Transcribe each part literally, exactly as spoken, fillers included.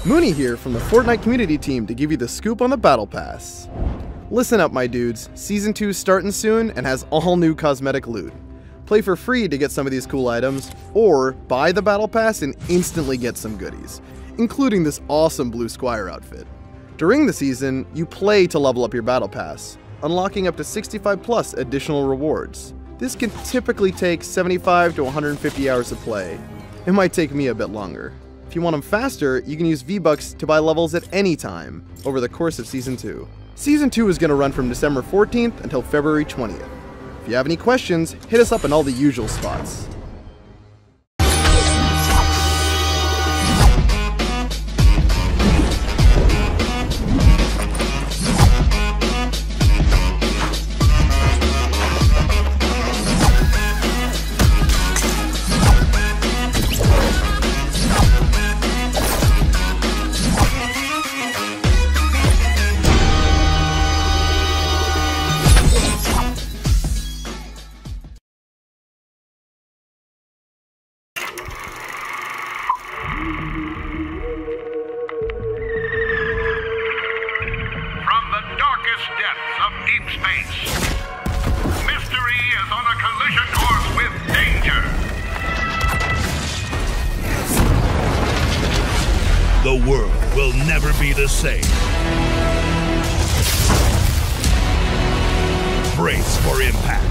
Mooney here from the Fortnite community team to give you the scoop on the Battle Pass. Listen up, my dudes. Season two is starting soon and has all new cosmetic loot. Play for free to get some of these cool items, or buy the Battle Pass and instantly get some goodies, including this awesome Blue Squire outfit. During the season, you play to level up your Battle Pass, unlocking up to sixty-five plus additional rewards. This can typically take seventy-five to one hundred fifty hours of play. It might take me a bit longer. If you want them faster, you can use V-Bucks to buy levels at any time over the course of Season two. Season two is going to run from December fourteenth until February twentieth. If you have any questions, hit us up in all the usual spots. Depths of deep space. Mystery is on a collision course with danger. The world will never be the same. Brace for impact.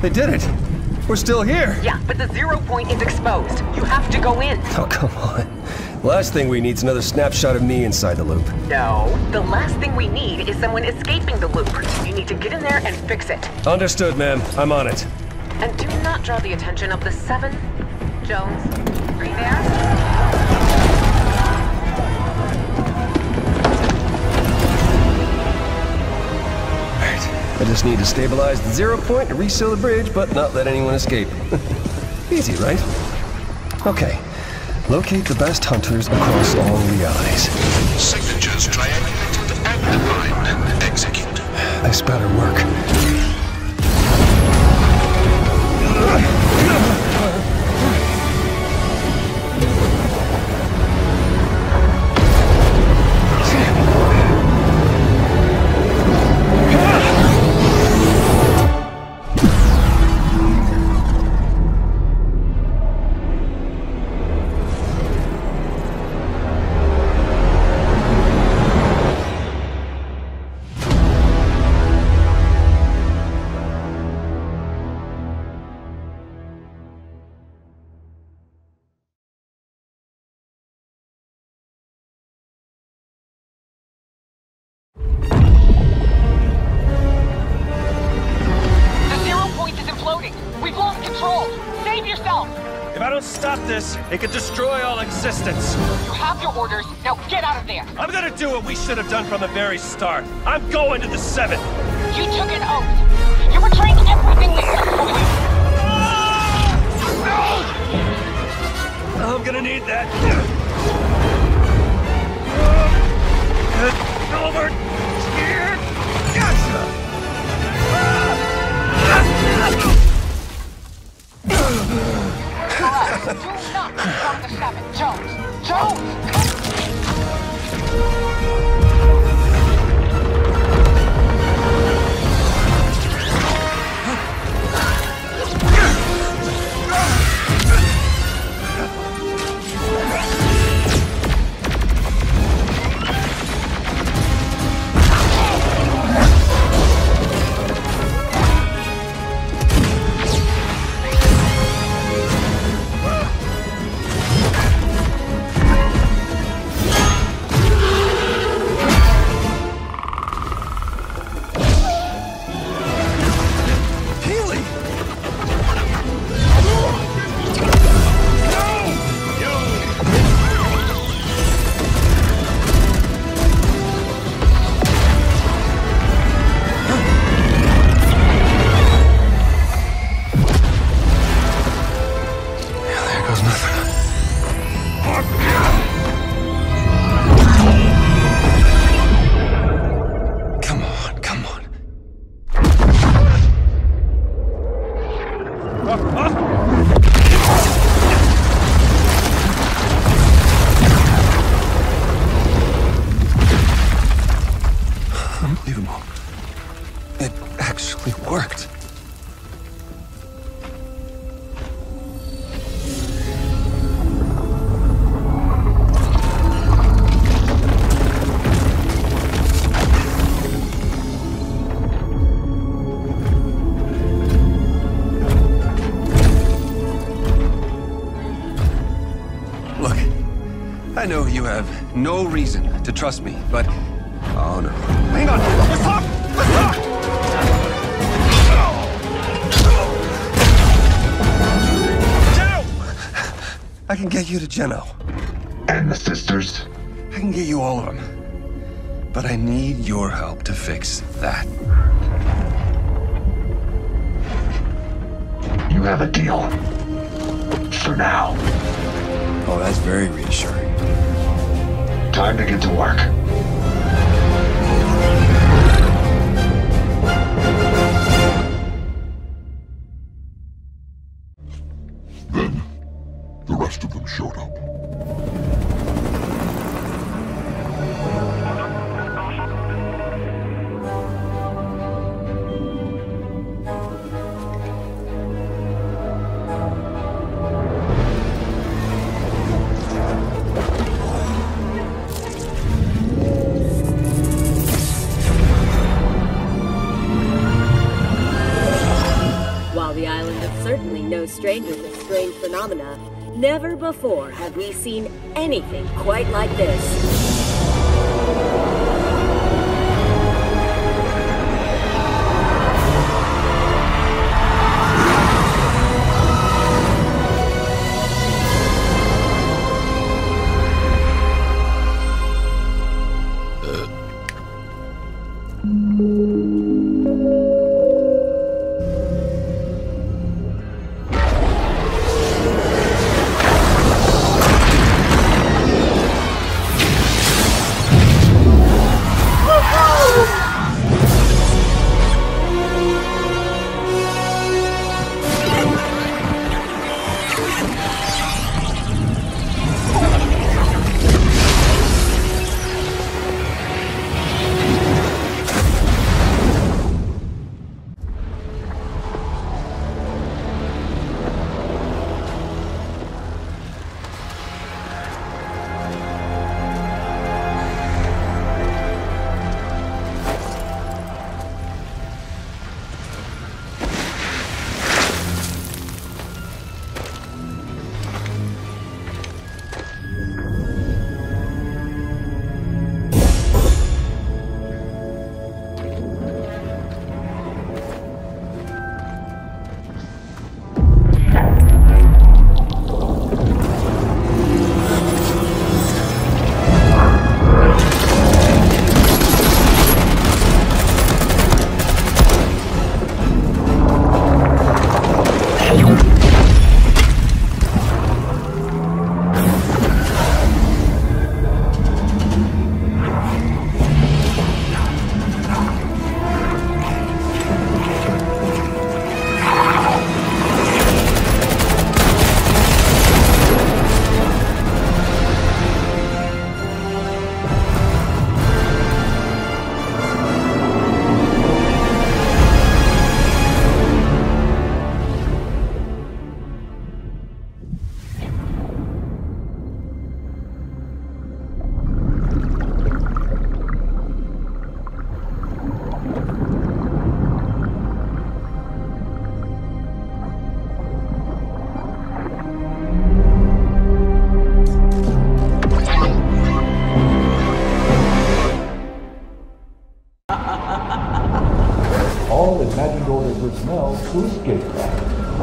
They did it! We're still here! Yeah, but the zero point is exposed. You have to go in. Oh, come on. Last thing we need is another snapshot of me inside the loop. No. The last thing we need is someone escaping the loop. You need to get in there and fix it. Understood, ma'am. I'm on it. And do not draw the attention of the seven. Jones, are you there? I just need to stabilize the zero point and reseal the bridge, but not let anyone escape. Easy, right? Okay. Locate the best hunters across all realities. Signatures triangulated and defined. Execute. This better work. It could destroy all existence. You have your orders. Now get out of there. I'm gonna do what we should have done from the very start. I'm going to the seven. You took an oath. You're betraying everything we said for you. I'm gonna need that. Over here. Do not start the seven. Jones! Jones! Unbelievable. It actually worked. Look, I know you have no reason to trust me, but... Oh, no. Hang on! Let's talk! Let's talk! Geno! I can get you to Geno. And the sisters? I can get you all of them. But I need your help to fix that. You have a deal. For now. Oh, that's very reassuring. Time to get to work. Then, the rest of them showed up. stranger to strange phenomena. Never before have we seen anything quite like this. All imagined order personnel to escape craft.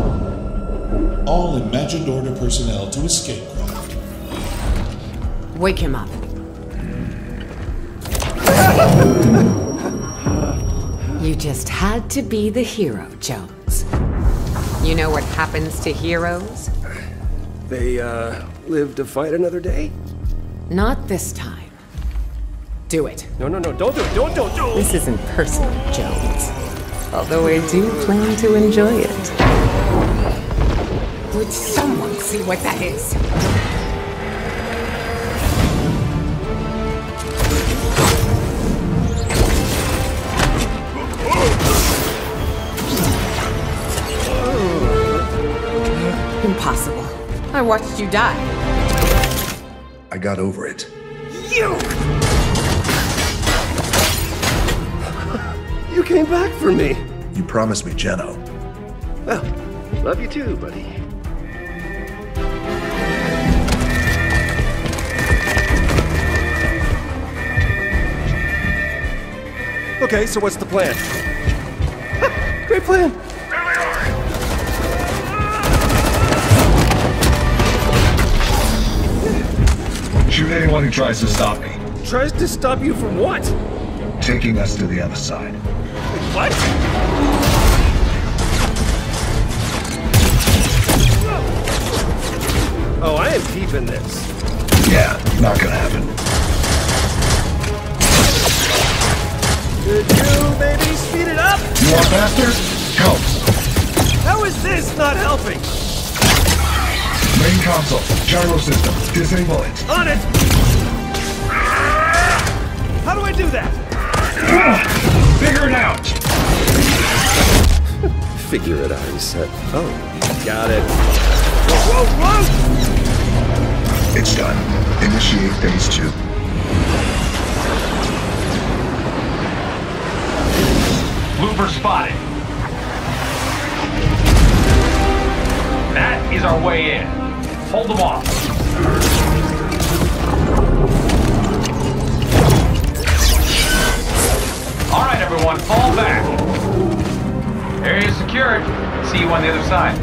All imagined order personnel to escape craft. Wake him up. You just had to be the hero, Jones. You know what happens to heroes? They, uh, live to fight another day? Not this time. Do it. No, no, no, don't do it, don't, don't, don't! This isn't personal, Jones. Although I do plan to enjoy it. Would someone see what that is? Impossible. I watched you die. I got over it. You! You came back for me. You promised me Jeno. Well, love you too, buddy. Okay, so what's the plan? Great plan. Shoot anyone who tries to stop me. Tries to stop you from what? Taking us to the other side. What? Oh, I am deep in this. Yeah, not gonna happen. Could you maybe speed it up? You want faster? Go. How is this not helping? Main console, gyro system, disable it. On it! How do I do that? Figure it out! Figure it out, he said. Oh, got it. Whoa, whoa, whoa! It's done. Initiate phase two. Looper spotted. That is our way in. Hold them off. All right, everyone, fall back. Area secured. See you on the other side.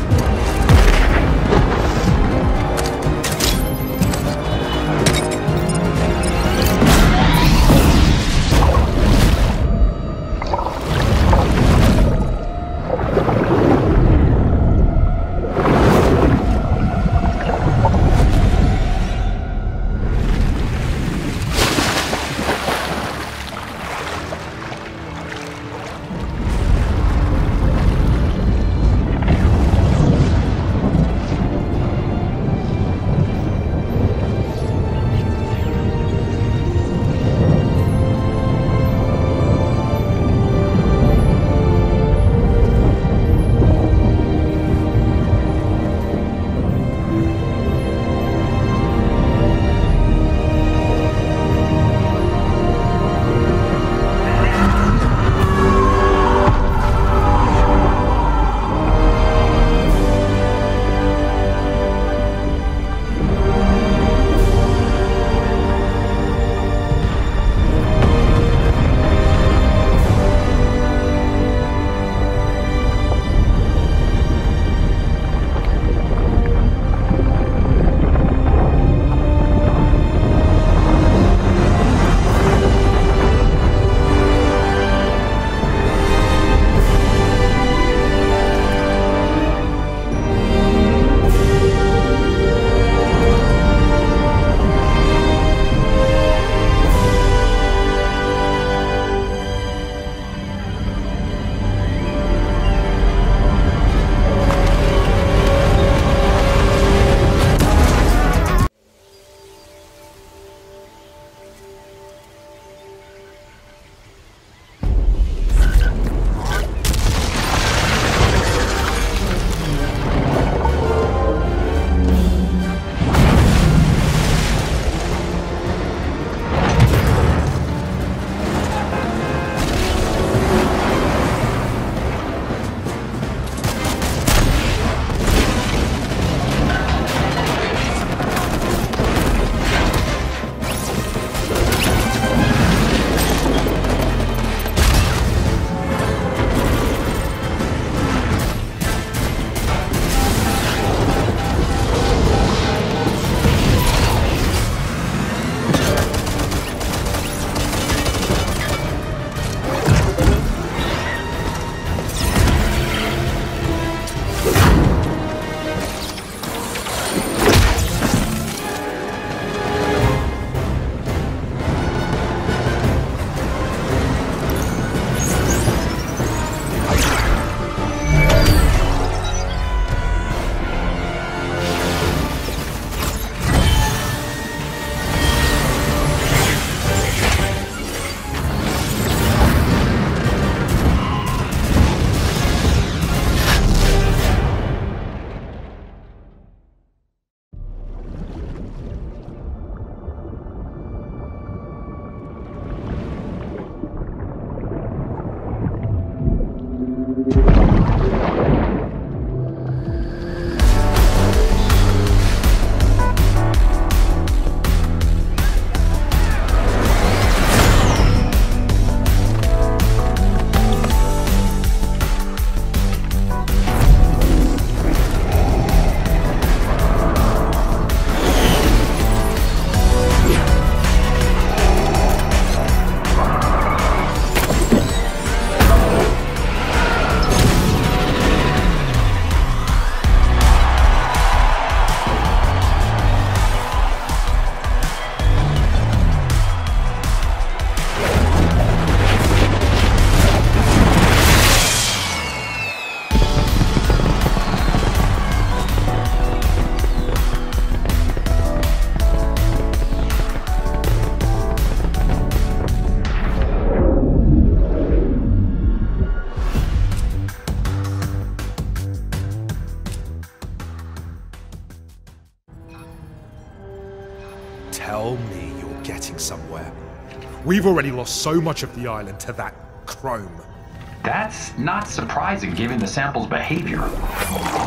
Tell me you're getting somewhere. We've already lost so much of the island to that chrome. That's not surprising given the sample's behavior.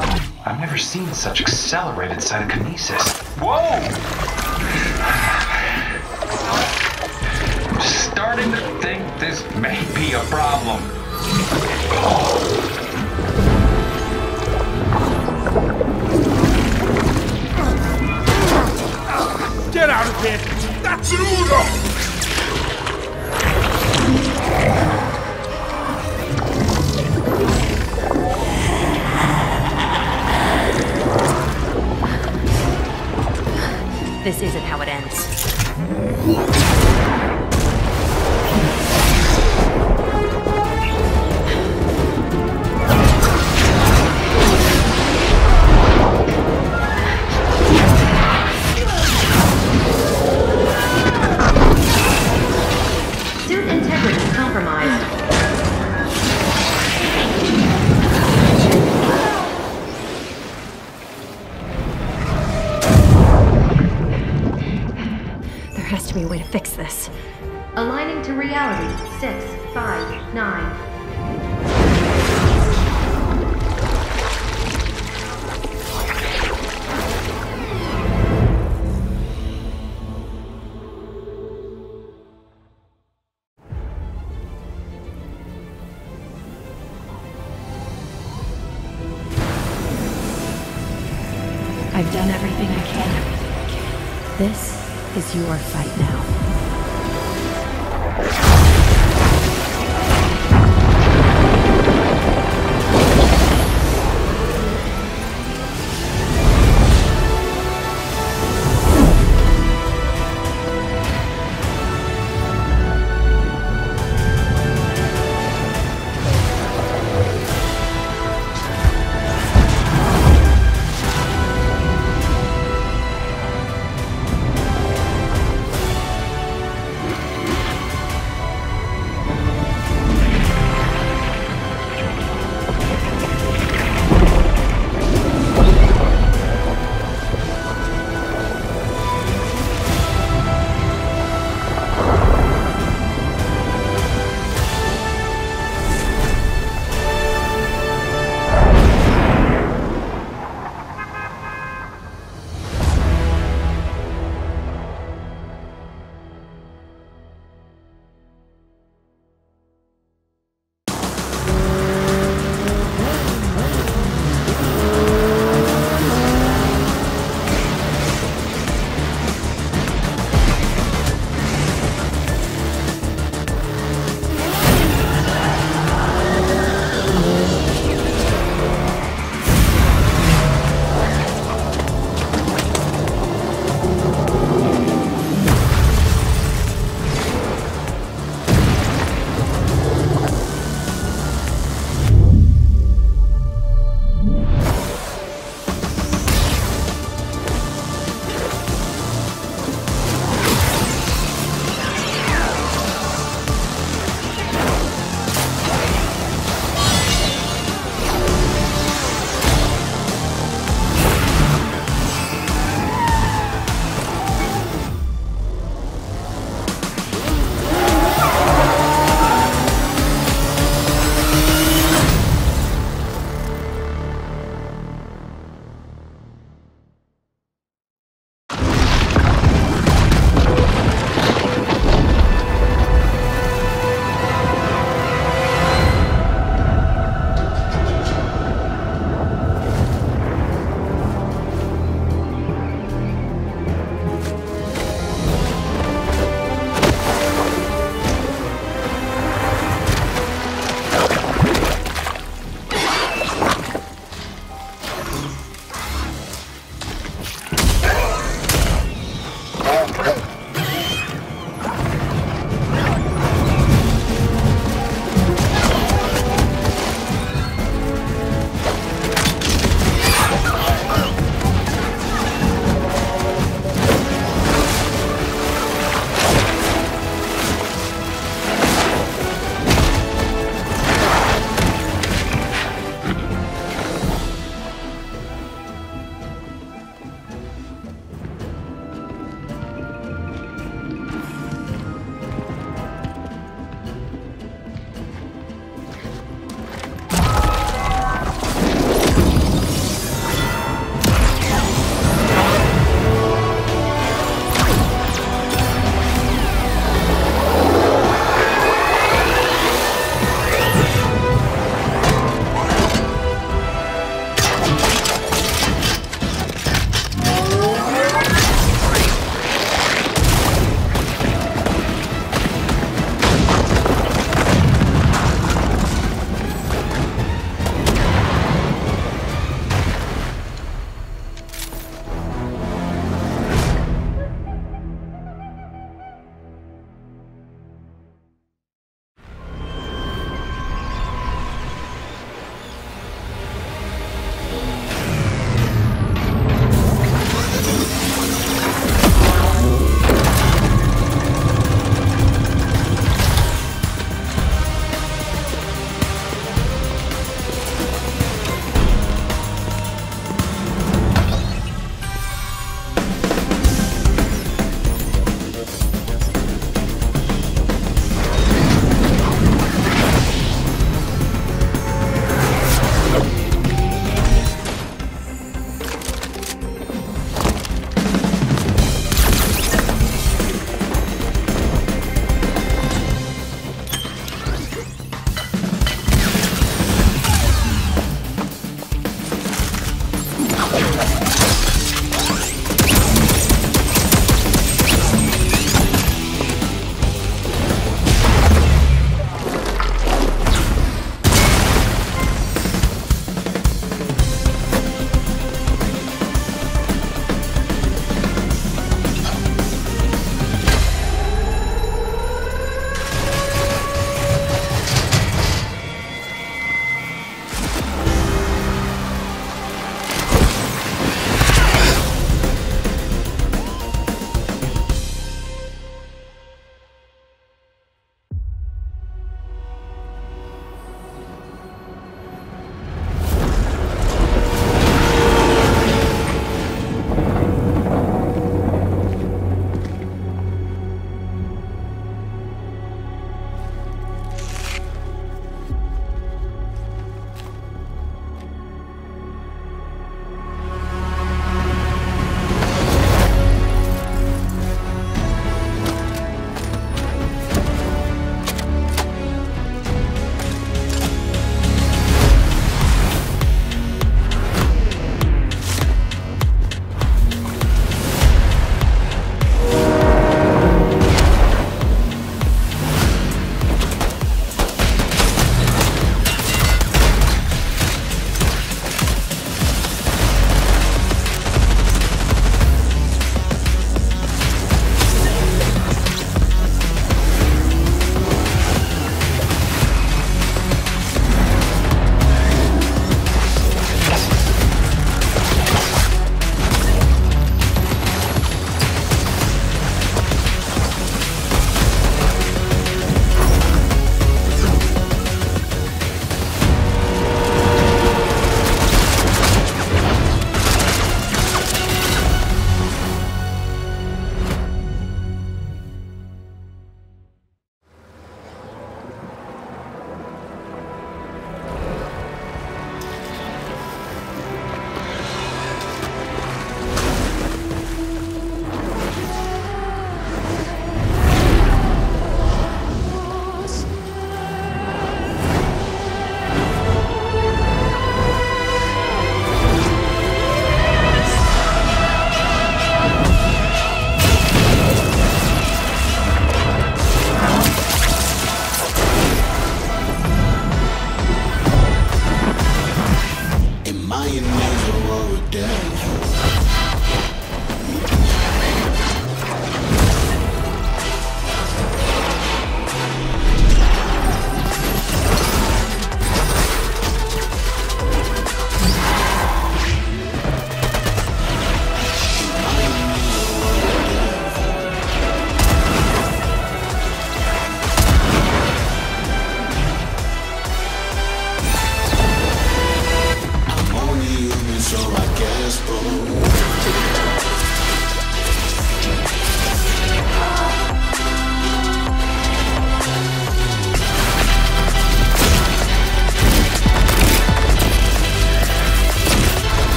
I've never seen such accelerated psychokinesis. Whoa! I'm starting to think this may be a problem. Get out of here! That's an order! This isn't how it ends. Suit integrity compromised. There has to be a way to fix this. Aligning to reality. Six, five, nine. I've done everything I can. This is your fight now.